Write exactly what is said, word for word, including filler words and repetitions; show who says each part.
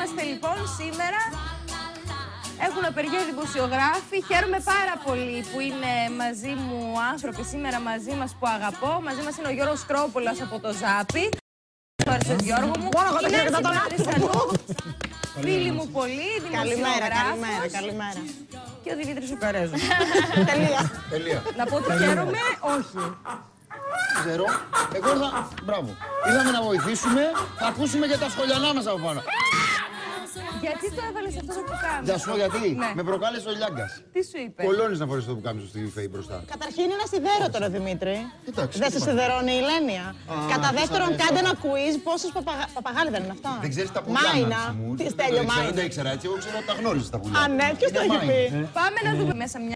Speaker 1: είμαστε λοιπόν σήμερα. Έχουν απεργία δημοσιογράφοι. Χαίρομαι πάρα πολύ που είναι μαζί μου άνθρωποι σήμερα μαζί μας που αγαπώ. Μαζί μας είναι ο Γιώργος Κρόπολος από το Ζάπι. Ευχαριστώ Γιώργο μου. Φίλοι μου πολύ,
Speaker 2: Καλημέρα,
Speaker 1: δημοσιογράφος.
Speaker 2: καλημέρα, καλημέρα.
Speaker 1: Και ο Δημήτρης ο Καρέζος.
Speaker 2: Τελεία.
Speaker 3: Τελεία.
Speaker 1: Να πω ότι χαίρομαι, όχι.
Speaker 3: Ξέρω. Εγώ ήρθα. Μπράβο. Ήρθαμε να βοηθήσουμε. Θα ακούσουμε και τα σχολιανά μας από πάνω.
Speaker 1: Γιατί το έβαλες αυτό το πουκάμισο?
Speaker 3: Για σου πω γιατί.
Speaker 1: Ναι.
Speaker 3: Με προκάλεσε ο Λιάγκας.
Speaker 1: Τι σου είπε?
Speaker 3: Κολώνεις να φορέσεις το πουκάμισο στη ΦΕΗ μπροστά.
Speaker 2: Καταρχήν είναι ένα σιδέρο τώρα, Δημήτρη.
Speaker 3: Εντάξει,
Speaker 2: Δεν
Speaker 3: τι
Speaker 2: σε
Speaker 3: πάνε.
Speaker 2: σιδερώνει η Λένια. Κατά
Speaker 3: τι
Speaker 2: δεύτερον,
Speaker 3: σαν
Speaker 2: κάντε
Speaker 3: αυτό.
Speaker 2: ένα quiz. Πόσους παπαγα... παπαγάλοι δεν είναι αυτά?
Speaker 3: Δεν ξέρεις τα πουλιά.
Speaker 2: Μάινα. Τι στέλιο,
Speaker 3: Δεν
Speaker 2: Μάινα.
Speaker 3: τα ήξερα έτσι. Εγώ ξέρω ότι τα γνώριζες τα πουλιά.
Speaker 2: Α, ναι, ποιος το
Speaker 3: Είναι
Speaker 2: έχει
Speaker 3: Μάινα.
Speaker 2: πει?
Speaker 1: Πάμε να δούμε μέσα μια